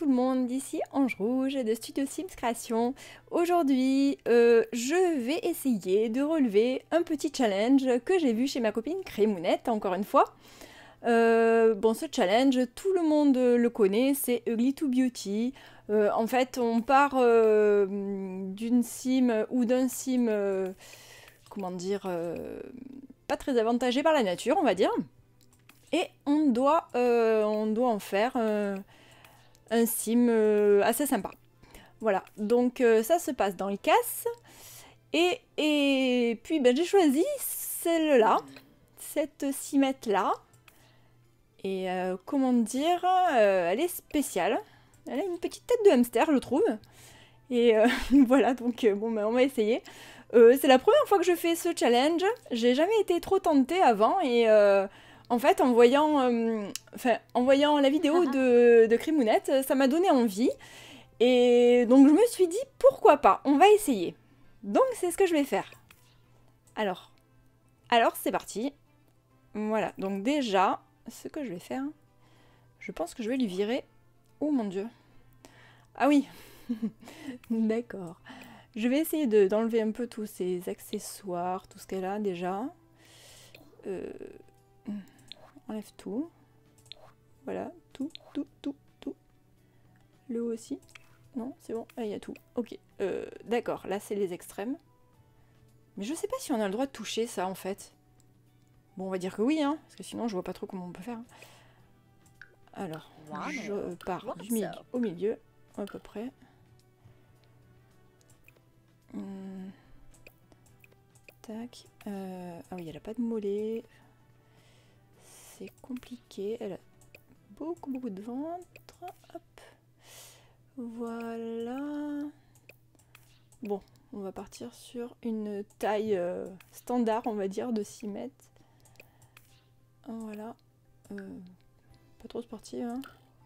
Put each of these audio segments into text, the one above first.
le monde, ici Ange Rouge de Studio Sims Création. Aujourd'hui, je vais essayer de relever un petit challenge que j'ai vu chez ma copine Crémounette, encore une fois. Bon, ce challenge, tout le monde le connaît, c'est Ugly to Beauty. En fait, on part d'une sim ou d'un sim, comment dire, pas très avantagé par la nature, on va dire. Et on doit en faire un sim assez sympa. Voilà, donc ça se passe dans le casse. Et puis ben, j'ai choisi celle-là, cette simette-là. Et comment dire, elle est spéciale. Elle a une petite tête de hamster, je trouve. Et voilà, donc bon, ben, on va essayer. C'est la première fois que je fais ce challenge. J'ai jamais été trop tentée avant. Et en fait, en voyant la vidéo de Crémounette, ça m'a donné envie. Et donc je me suis dit, pourquoi pas, on va essayer. Donc c'est ce que je vais faire. Alors c'est parti. Voilà, donc déjà, ce que je vais faire, je pense que je vais lui virer... Oh mon dieu. Ah oui. D'accord. Je vais essayer d'enlever un peu tous ces accessoires, tout ce qu'elle a déjà. Enlève tout. Voilà, tout. Le haut aussi. Non, c'est bon, il y a tout. Ok, d'accord, là c'est les extrêmes. Mais je sais pas si on a le droit de toucher ça en fait. Bon, on va dire que oui, hein, parce que sinon je vois pas trop comment on peut faire. Alors, je pars du milieu au milieu, à peu près. Tac. Ah oui, elle a pas de mollet. C'est compliqué. Elle a beaucoup de ventre. Hop. Voilà. Bon, on va partir sur une taille standard, on va dire, de 6 mètres. Voilà. Pas trop sportive, hein.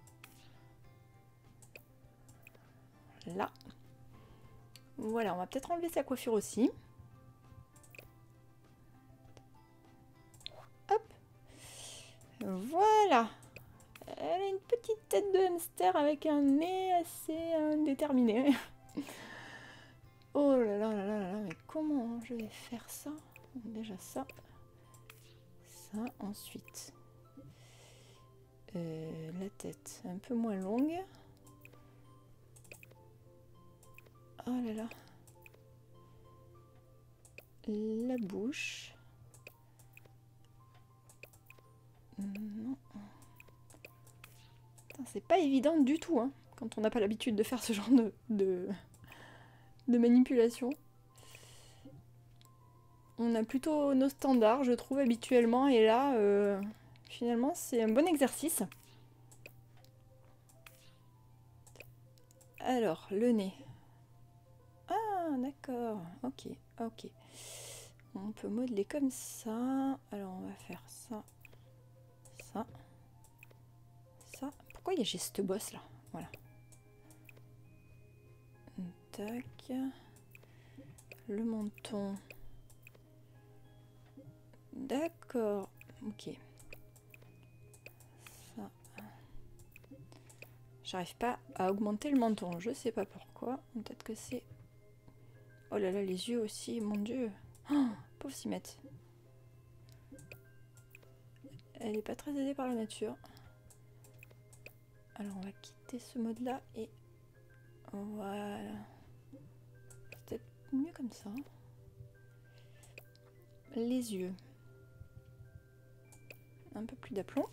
Là. Voilà, on va peut-être enlever sa coiffure aussi. Hop. Voilà. Elle a une petite tête de hamster avec un nez assez déterminé. Oh là là là là là, mais comment je vais faire ça? Déjà ça. Ça, ensuite. La tête un peu moins longue. Oh là là. La bouche. Non. C'est pas évident du tout, hein, quand on n'a pas l'habitude de faire ce genre de manipulation. On a plutôt nos standards, je trouve, habituellement, et là, finalement, c'est un bon exercice. Alors, le nez. Ah, d'accord, ok. On peut modeler comme ça. Alors, on va faire ça, ça. Pourquoi j'ai cette bosse là? Voilà. Tac. Le menton. D'accord. Ok. Ça. J'arrive pas à augmenter le menton. Je sais pas pourquoi. Peut-être que c'est... Oh là là, les yeux aussi. Mon dieu. Oh, pauvre Simette. Elle est pas très aidée par la nature. Alors on va quitter ce mode là et voilà. C'est peut-être mieux comme ça. Les yeux. Un peu plus d'aplomb.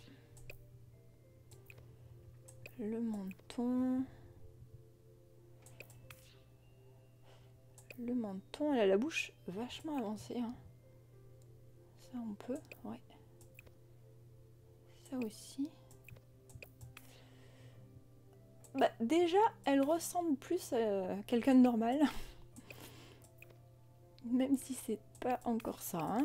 Le menton. Le menton, elle a la bouche vachement avancée. Hein. Ça on peut, ouais. Ça aussi. Bah, déjà, elle ressemble plus à quelqu'un de normal. Même si c'est pas encore ça. Hein.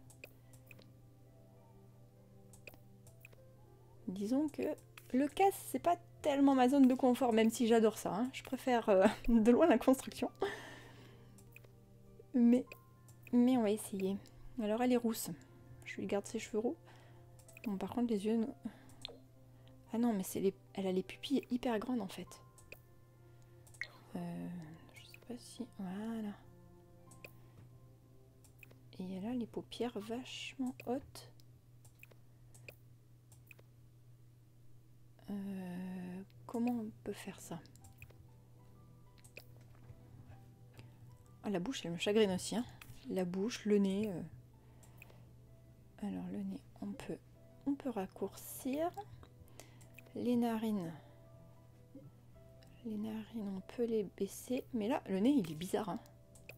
Disons que le casse, c'est pas tellement ma zone de confort, même si j'adore ça. Hein. Je préfère de loin la construction. Mais on va essayer. Alors, elle est rousse. Je lui garde ses cheveux roux. Bon, par contre, les yeux... Ah non, mais c'est elle a les pupilles hyper grandes en fait. Je sais pas si... Voilà. Et elle a les paupières vachement hautes. Comment on peut faire ça? Ah, la bouche, elle me chagrine aussi. Hein. La bouche, le nez. Alors, le nez, on peut raccourcir. Les narines, on peut les baisser. Mais là, le nez, il est bizarre. Hein.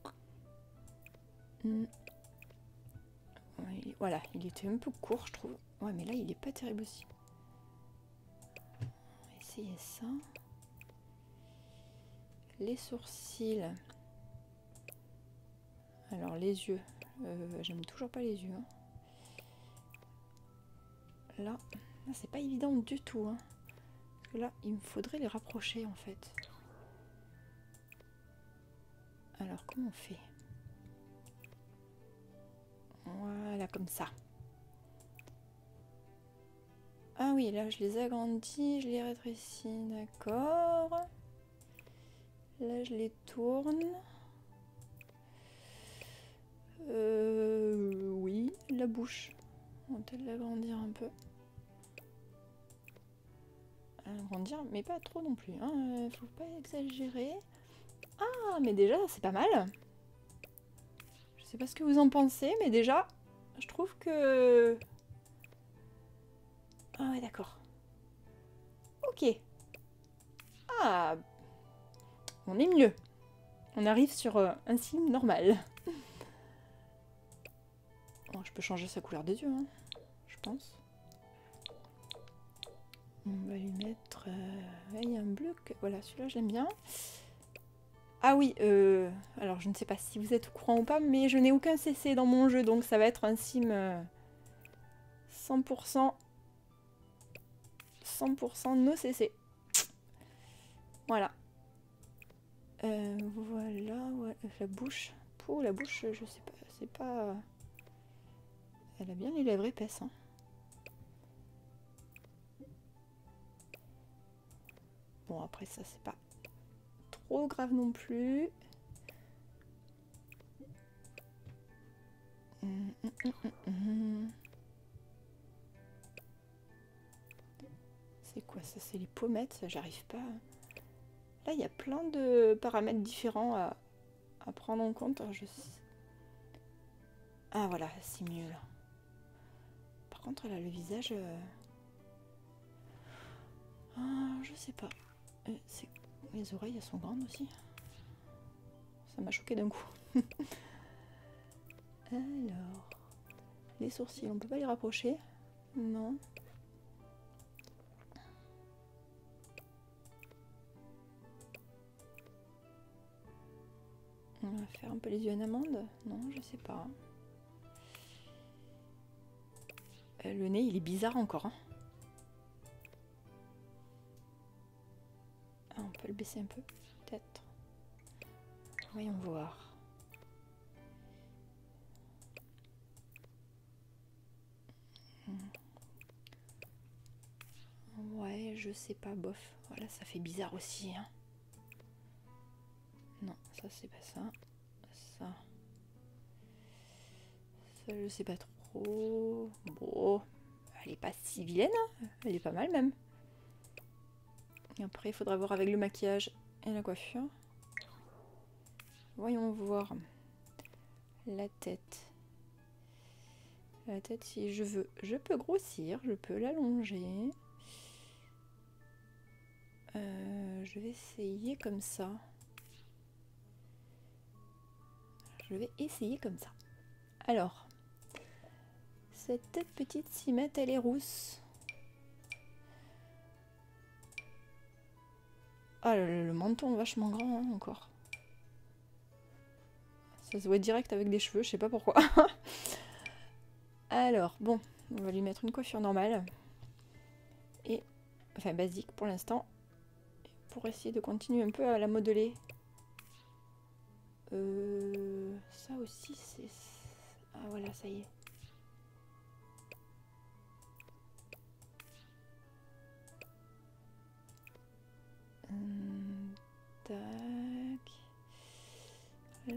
Ouais, voilà, il était un peu court, je trouve. Ouais, mais là, il est pas terrible aussi. On va essayer ça. Les sourcils. Alors, les yeux. J'aime toujours pas les yeux. Hein. Là, c'est pas évident du tout. Hein. Parce que là, il me faudrait les rapprocher, en fait. Alors, comment on fait? Voilà, comme ça. Ah oui, là, je les agrandis, je les rétrécis, d'accord. Là, je les tourne. Oui, la bouche. On va peut-être l'agrandir un peu. Agrandir, mais pas trop non plus. Hein. Faut pas exagérer. Ah, mais déjà, c'est pas mal. Je sais pas ce que vous en pensez, mais déjà, je trouve que... Ah ouais, d'accord. Ok. Ah, on est mieux. On arrive sur un signe normal. Bon, je peux changer sa couleur des yeux, hein, je pense. On va lui mettre... il y a un bleu que... Voilà, celui-là, j'aime bien. Ah oui, alors je ne sais pas si vous êtes au courant ou pas, mais je n'ai aucun CC dans mon jeu, donc ça va être un sim 100% no CC. Voilà. Voilà, ouais, la bouche. Pour la bouche, je sais pas, c'est pas... Elle a bien les lèvres épaisses, hein. Bon, après ça, c'est pas trop grave non plus. C'est quoi ça? C'est les pommettes, j'arrive pas. Là, il y a plein de paramètres différents à prendre en compte. Alors, ah voilà, c'est mieux là. Par contre, là, le visage... Ah, je sais pas. Les oreilles, elles sont grandes aussi. Ça m'a choqué d'un coup. Alors... Les sourcils, on peut pas les rapprocher? Non. On va faire un peu les yeux en amande? Non, je sais pas. Le nez, il est bizarre encore. Hein. Ah, on peut le baisser un peu, peut-être. Voyons voir. Ouais, je sais pas, bof. Voilà, ça fait bizarre aussi. Hein. Non, ça c'est pas ça. Ça, je sais pas trop. Bon, elle est pas si vilaine. Hein. Elle est pas mal même. Et après, il faudra voir avec le maquillage et la coiffure. Voyons voir. La tête. La tête, si je veux, je peux grossir, je peux l'allonger. Je vais essayer comme ça. Je vais essayer comme ça. Alors, cette petite cimette, elle est rousse. Ah, le menton vachement grand hein, encore. Ça se voit direct avec des cheveux, je sais pas pourquoi. Alors, bon, on va lui mettre une coiffure normale. Et, enfin basique pour l'instant. Pour essayer de continuer un peu à la modeler. Ça aussi, c'est... Ah voilà, ça y est.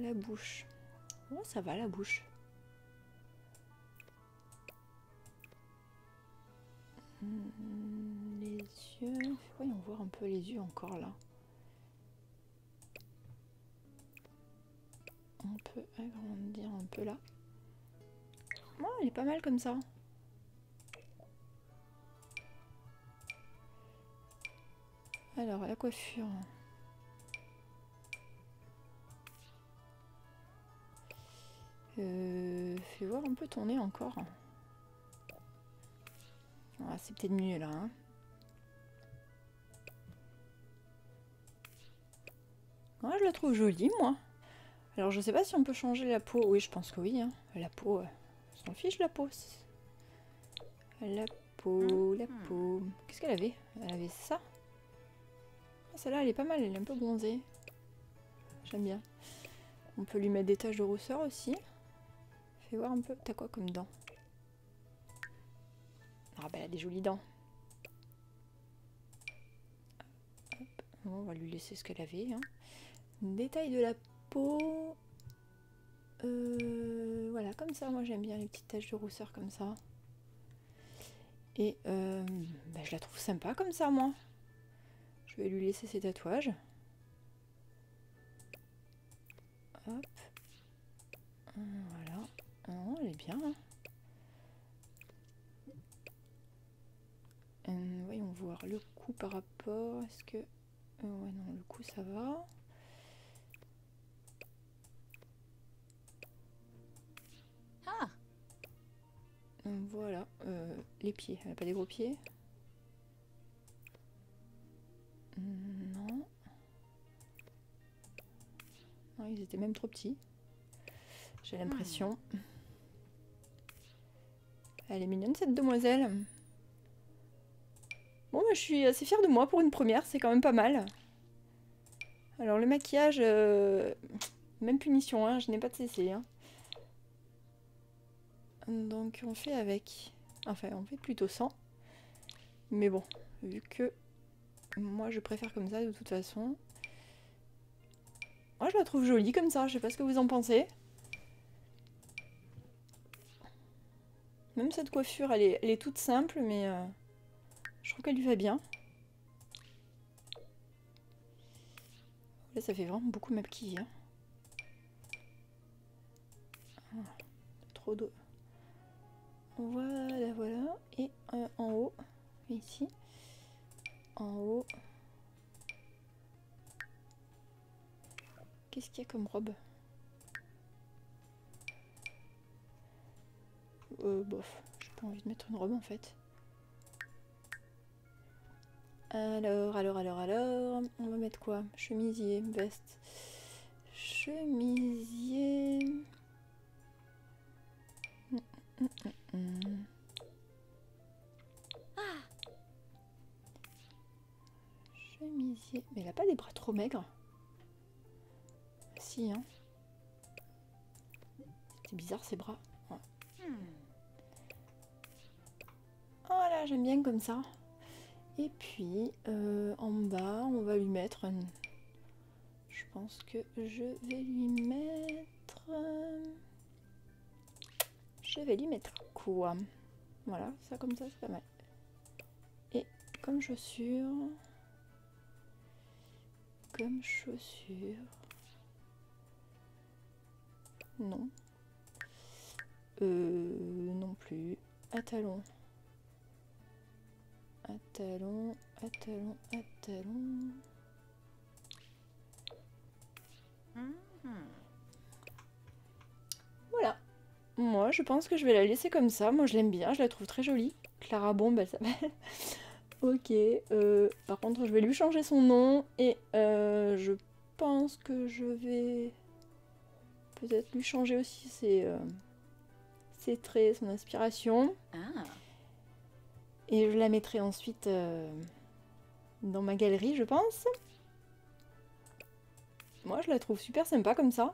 La bouche. Oh, ça va la bouche. Les yeux. Voyons voir un peu les yeux encore là. On peut agrandir un peu là. Oh, il est pas mal comme ça. Alors, la coiffure. Fais voir un peu ton nez encore. Ah, c'est peut-être mieux là. Hein. Ouais, je la trouve jolie, moi. Alors, je sais pas si on peut changer la peau. Oui, je pense que oui. Hein. La peau, on s'en fiche, la peau. La peau, la peau. Qu'est-ce qu'elle avait? Elle avait ça. Ah, celle-là, elle est pas mal. Elle est un peu bronzée. J'aime bien. On peut lui mettre des taches de rousseur aussi. Fais voir un peu. T'as quoi comme dents? Ah, bah, elle a des jolies dents. Hop. On va lui laisser ce qu'elle avait. Hein. Détail de la peau. Voilà, comme ça. Moi, j'aime bien les petites taches de rousseur comme ça. Et bah, je la trouve sympa comme ça, moi. Je vais lui laisser ses tatouages. Hop. Voilà. Oh, elle est bien. Hein. Voyons voir le cou par rapport. Est-ce que... ouais, non, le cou, ça va. Ah. Voilà. Les pieds. Elle n'a pas des gros pieds? Non. Non, ils étaient même trop petits. J'ai l'impression. Elle est mignonne cette demoiselle. Bon, bah, je suis assez fière de moi pour une première, c'est quand même pas mal. Alors le maquillage, même punition, hein, je n'ai pas de CC. Hein. Donc on fait avec. Enfin, on fait plutôt sans. Mais bon, vu que moi je préfère comme ça de toute façon. Moi je la trouve jolie comme ça, je sais pas ce que vous en pensez. Même cette coiffure, elle est toute simple, mais je trouve qu'elle lui va bien. Là, ça fait vraiment beaucoup maquillé. Hein. Ah, trop d'eau. Voilà, voilà. Et en haut, ici. En haut. Qu'est-ce qu'il y a comme robe? Bof, j'ai pas envie de mettre une robe en fait. Alors, on va mettre quoi? Chemisier, veste. Chemisier. Chemisier. Mais elle a pas des bras trop maigres? Si, hein. C'est bizarre ces bras. Ouais. Oh là, j'aime bien comme ça. Et puis, en bas, on va lui mettre... Je pense que je vais lui mettre... Je vais lui mettre quoi? Voilà, ça comme ça, c'est pas mal. Et comme chaussure... Comme chaussure... Non. Non plus. À talons. À talons, à talons, à talons. Voilà. Moi, je pense que je vais la laisser comme ça. Moi, je l'aime bien. Je la trouve très jolie. Clara Bombe, elle s'appelle. Ok. Par contre, je vais lui changer son nom. Et je pense que je vais peut-être lui changer aussi ses traits, son inspiration. Ah. Et je la mettrai ensuite dans ma galerie, je pense. Moi, je la trouve super sympa comme ça.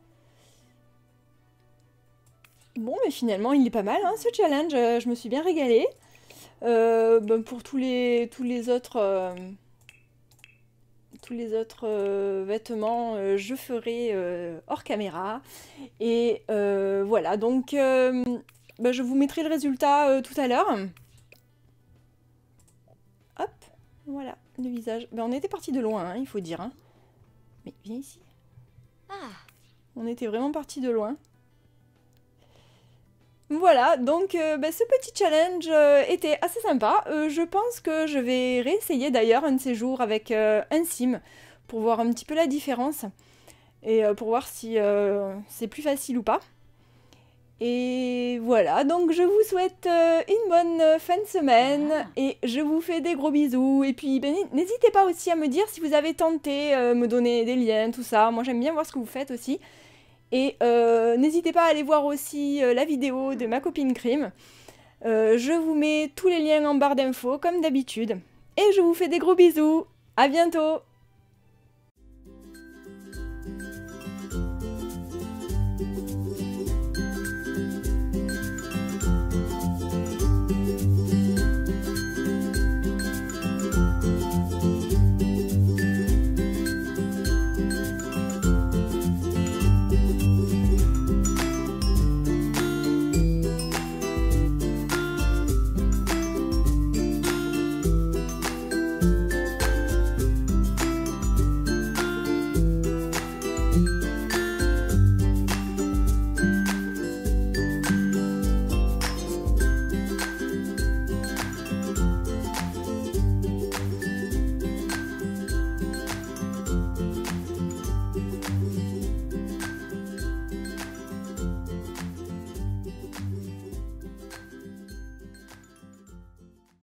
Bon, mais finalement, il est pas mal, hein, ce challenge. Je me suis bien régalée. Ben, pour tous les autres tous les autres vêtements, je ferai hors caméra. Et voilà, donc bah, je vous mettrai le résultat tout à l'heure. Hop, voilà, le visage. Ben, on était parti de loin, hein, il faut dire. Hein. Mais viens ici. Ah. On était vraiment parti de loin. Voilà, donc bah, ce petit challenge était assez sympa. Je pense que je vais réessayer d'ailleurs un de ces jours avec un sim pour voir un petit peu la différence et pour voir si c'est plus facile ou pas. Et voilà, donc je vous souhaite une bonne fin de semaine et je vous fais des gros bisous. Et puis ben, n'hésitez pas aussi à me dire si vous avez tenté, me donner des liens, tout ça. Moi j'aime bien voir ce que vous faites aussi. Et n'hésitez pas à aller voir aussi la vidéo de ma copine Crime. Je vous mets tous les liens en barre d'infos comme d'habitude. Et je vous fais des gros bisous. À bientôt!